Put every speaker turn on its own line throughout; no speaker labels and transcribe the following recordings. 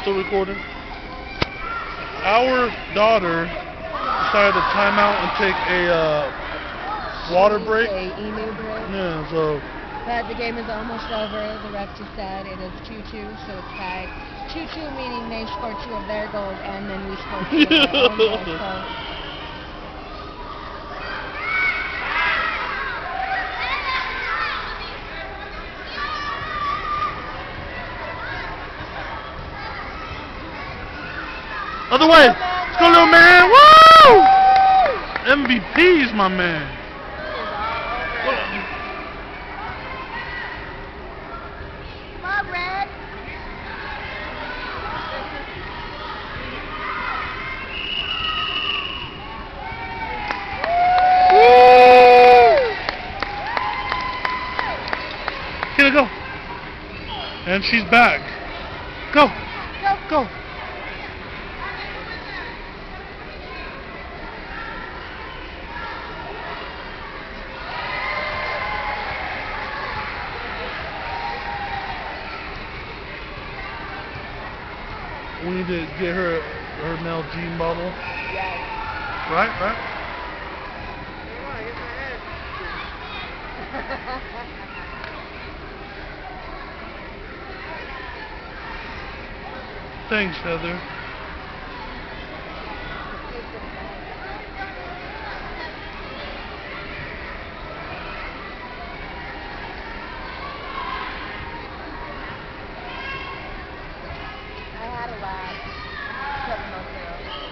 still recording? Our daughter decided to time out and take a water break.
Emu break.
Yeah, so.
But the game is almost over. The ref just said it is 2-2, so it's tied. 2-2 meaning they scored 2 of their goals and then we scored 2 of our own goals. So.
Other way! Let's go, little man! Woo! MVP's my man.
Come on, Red!
Here we go. And she's back. Go. Go. We need to get her Nalgene bottle.
Yes.
Right? Thanks, Heather.
I had a lot. Couple months ago.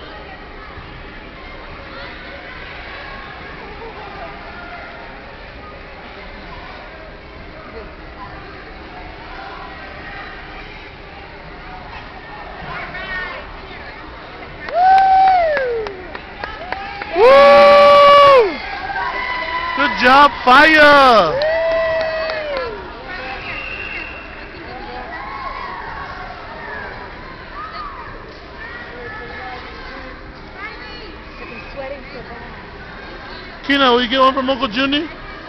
Woo! Good job, Fire! Kina, will you get one from Uncle Junie?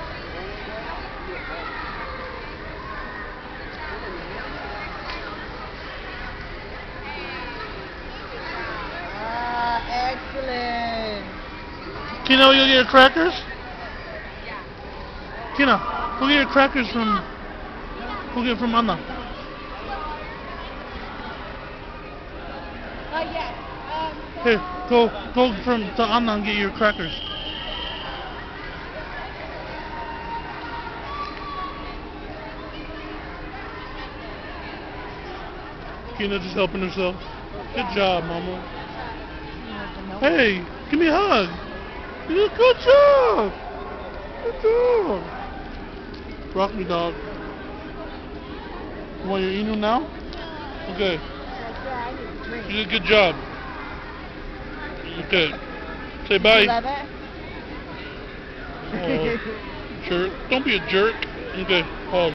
Excellent.
Kina, will you get your crackers? Kina, go get your crackers from... Go get from Anna.
Yes.
Here, go from to Anna and get your crackers. Kina just helping herself. Good job, Mama. Hey, give me a hug. You did a good job. Good job. Rock me, dog. You want your Inu now? Okay. You did a good job. Okay. Say bye.
You love it?
Oh, jerk. Don't be a jerk. Okay. Pause.